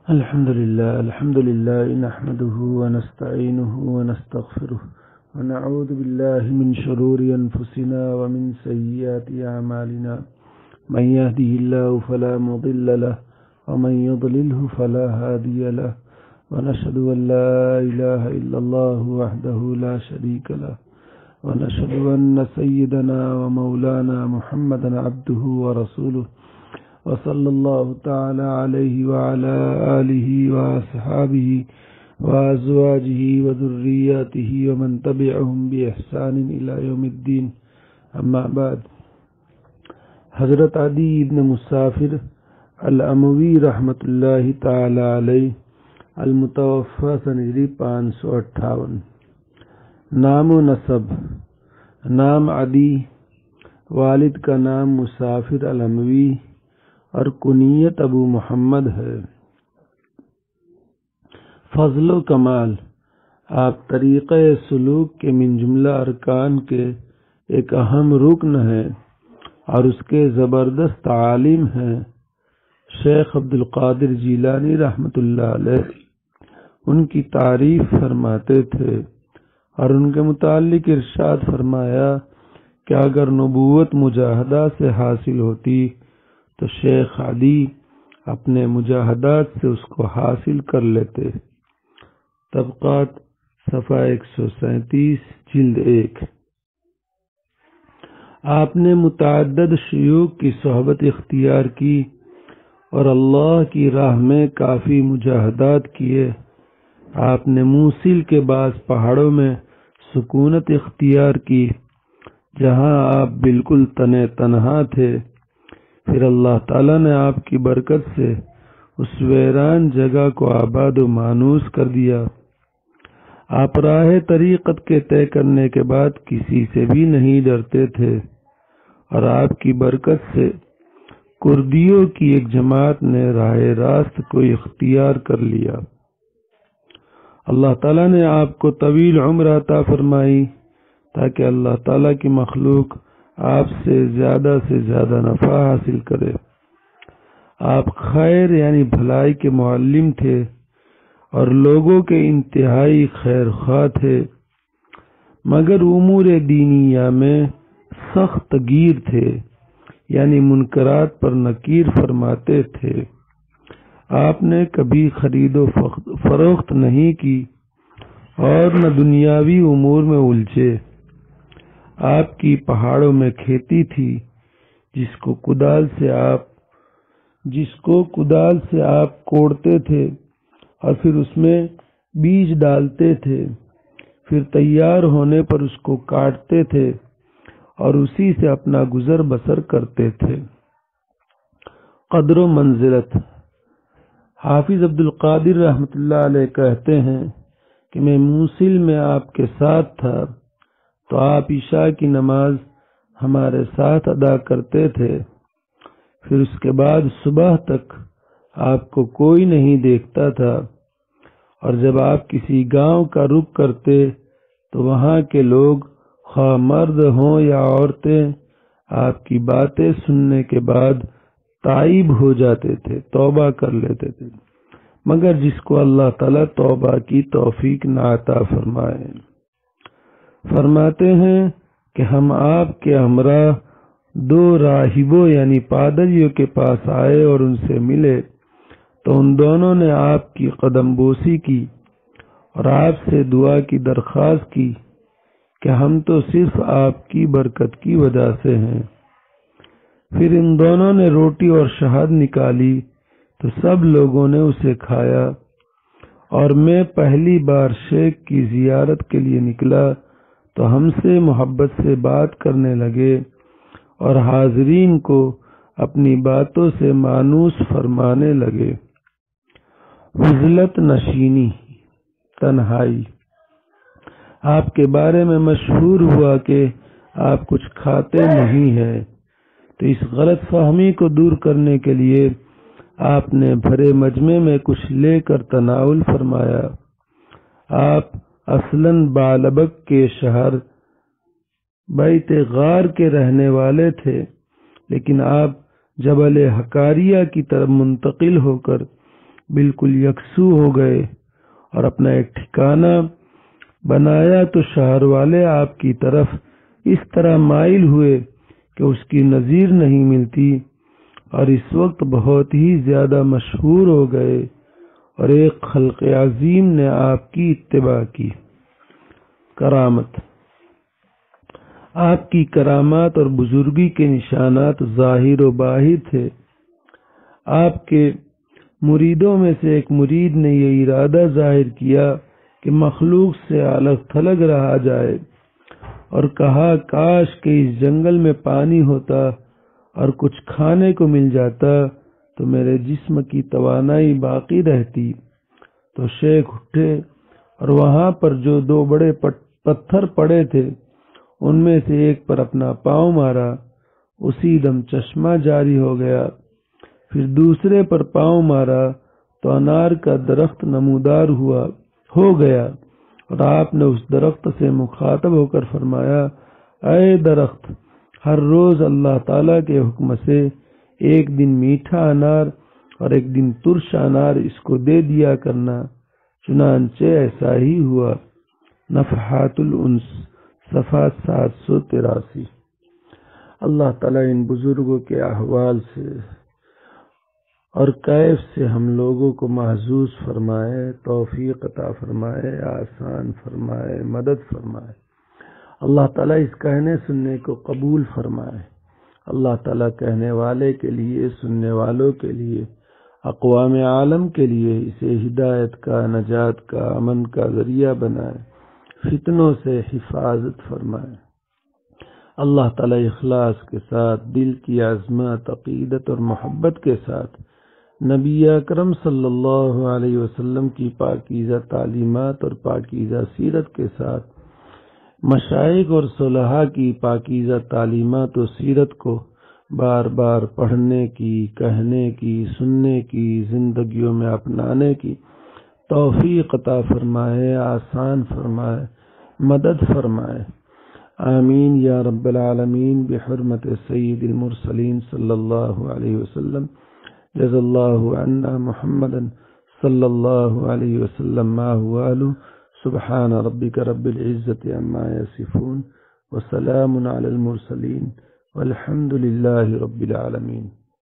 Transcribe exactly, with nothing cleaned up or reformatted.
الحمد لله الحمد لله نحمده ونستعينه ونستغفره ونعوذ بالله من شرور أنفسنا ومن سيئات أعمالنا من يهده الله فلا مضل له ومن يضلله فلا هادي له ونشهد أن لا إله إلا الله وحده لا شريك له ونشهد أن سيدنا ومولانا محمدا عبده ورسوله وصلى الله تعالى عليه وعلى آله وأصحابه وأزواجه وذرياته ومن تبعهم بإحسان إلى يوم الدين أما بعد. حضرت عدی ابن مسافر الاموی رحمت اللہ تعالی علیہ المتوفى سن ہجری پانچ سو اٹھاون. نام و نسب: نام عدی، والد کا نام مسافر الاموی اور کنیت ابو محمد ہے. فضل و کمال: آپ طریقہ سلوک کے من جملہ ارکان کے ایک اہم رکن ہیں اور اس کے زبردست عالم ہیں. شیخ عبد القادر جیلانی رحمت اللہ علیہ ان کی تعریف فرماتے تھے اور ان کے متعلق ارشاد فرمایا کہ اگر نبوت مجاہدہ سے حاصل ہوتی تو شیخ عدی اپنے مجاہدات سے اس کو حاصل کر لیتے. طبقات صفحہ ایک سو سینتیس جلد ایک. آپ نے متعدد شیوخ کی صحبت اختیار کی اور اللہ کی راہ میں کافی مجاہدات کیے. آپ نے موصل کے بعض پہاڑوں میں سکونت اختیار کی جہاں آپ بالکل تنے تنہا تھے. پھر اللہ تعالیٰ نے آپ کی برکت سے اس ویران جگہ کو آباد و مانوس کر دیا. آپ راہ طریقت کے طے کرنے کے بعد کسی سے بھی نہیں ڈرتے تھے اور آپ کی برکت سے کردیوں کی ایک جماعت نے راہ راست کو اختیار کر لیا. اللہ تعالیٰ نے آپ کو طویل عمر عطا فرمائی تاکہ اللہ تعالیٰ کی مخلوق آپ سے زیادہ سے زیادہ نفع حاصل کرے. آپ خیر یعنی بھلائی کے معلم تھے اور لوگوں کے انتہائی خیر خواہ تھے، مگر امور دینیہ میں سخت گیر تھے، یعنی منکرات پر نکیر فرماتے تھے. آپ نے کبھی خرید و فروخت نہیں کی اور نہ دنیاوی امور میں الجھے. آپ کی پہاڑوں میں کھیتی تھی جس کو کدال سے آپ جس کو کدال سے آپ کوڑتے تھے اور پھر اس میں بیج ڈالتے تھے. پھر تیار ہونے پر اس کو کاٹتے تھے اور اسی سے اپنا گزر بسر کرتے تھے. قدر و منزلت: حافظ عبد القادر رحمت اللہ علیہ کہتے ہیں کہ میں موصل میں آپ کے ساتھ تھا تو آپ عشاء کی نماز ہمارے ساتھ ادا کرتے تھے. پھر اس کے بعد صبح تک آپ کو کوئی نہیں دیکھتا تھا اور جب آپ کسی گاؤں کا رخ کرتے تو وہاں کے لوگ خواہ مرد ہوں یا عورتیں آپ کی باتیں سننے کے بعد تائب ہو جاتے تھے، توبہ کر لیتے تھے، مگر جس کو اللہ تعالیٰ توبہ کی توفیق نہ عطا فرمائے. فرماتے ہیں کہ ہم آپ کے ہمراہ دو راہبوں یعنی پادریوں کے پاس آئے اور ان سے ملے تو ان دونوں نے آپ کی قدم بوسی کی اور آپ سے دعا کی درخواست کی کہ ہم تو صرف آپ کی برکت کی وجہ سے ہیں. پھر ان دونوں نے روٹی اور شہد نکالی تو سب لوگوں نے اسے کھایا اور میں پہلی بار شیخ کی زیارت کے لیے نکلا تو ہم سے محبت سے بات کرنے لگے اور حاضرین کو اپنی باتوں سے مانوس فرمانے لگے. عزلت نشینی، تنہائی: آپ کے بارے میں مشہور ہوا کہ آپ کچھ کھاتے نہیں ہیں، تو اس غلط فہمی کو دور کرنے کے لیے آپ نے بھرے مجمع میں کچھ لے کر تناول فرمایا. آپ اصلاً بعلبک کے شہر بیت غار کے رہنے والے تھے، لیکن آپ جبل حکاریہ کی طرف منتقل ہو کر بالکل یکسو ہو گئے اور اپنا ایک ٹھکانہ بنایا تو شہر والے آپ کی طرف اس طرح مائل ہوئے کہ اس کی نظیر نہیں ملتی، اور اس وقت بہت ہی زیادہ مشہور ہو گئے اور ایک خلق عظیم نے آپ کی اتباع کی۔ کرامت۔ آپ کی کرامات اور بزرگی کے نشانات ظاہر و باہر تھے۔ آپ کے مریدوں میں سے ایک مرید نے یہ ارادہ ظاہر کیا کہ مخلوق سے الگ تھلگ رہا جائے، اور کہا کاش کہ اس جنگل میں پانی ہوتا اور کچھ کھانے کو مل جاتا تو میرے جسم کی توانائی باقی رہتی۔ تو شیخ اٹھے اور وہاں پر جو دو بڑے پتھر پڑے تھے ان میں سے ایک پر اپنا پاؤں مارا، اسی دم چشمہ جاری ہو گیا۔ پھر دوسرے پر پاؤں مارا تو انار کا درخت نمودار ہوا ہو گیا، اور آپ نے اس درخت سے مخاطب ہو کر فرمایا، اے درخت، ہر روز اللہ تعالیٰ کے حکم سے ایک دن میٹھا انار اور ایک دن ترش انار اس کو دے دیا کرنا۔ چنانچہ ایسا ہی ہوا۔ نفحات الانس، صفحہ سات سو تراسی۔ اللہ تعالیٰ ان بزرگوں کے احوال سے اور کیف سے ہم لوگوں کو محظوظ فرمائے، توفیق عطا فرمائے، آسان فرمائے، مدد فرمائے۔ اللہ تعالیٰ اس کہنے سننے کو قبول فرمائے۔ اللہ تعالیٰ کہنے والے کے لیے، سننے والوں کے لیے، اقوام عالم کے لیے اسے ہدایت کا، نجات کا، امن کا ذریعہ بنائے، فتنوں سے حفاظت فرمائے۔ اللہ تعالیٰ اخلاص کے ساتھ، دل کی عظمت، عقیدت اور محبت کے ساتھ نبی اکرم صلی اللہ علیہ وسلم کی پاکیزہ تعلیمات اور پاکیزہ سیرت کے ساتھ مشائخ اور صلحاء کی پاکیزہ تعلیمات و سیرت کو بار بار پڑھنے کی، کہنے کی، سننے کی، زندگیوں میں اپنانے کی توفیق عطا فرمائے، آسان فرمائے، مدد فرمائے۔ آمین یا رب العالمین بحرمت سید المرسلین صلی اللہ علیہ وسلم۔ جزا اللہ عنا محمدا صلی اللہ علیہ وسلم ما هو اهله۔ سبحان ربك رب العزة عما يصفون وسلام على المرسلين والحمد لله رب العالمين۔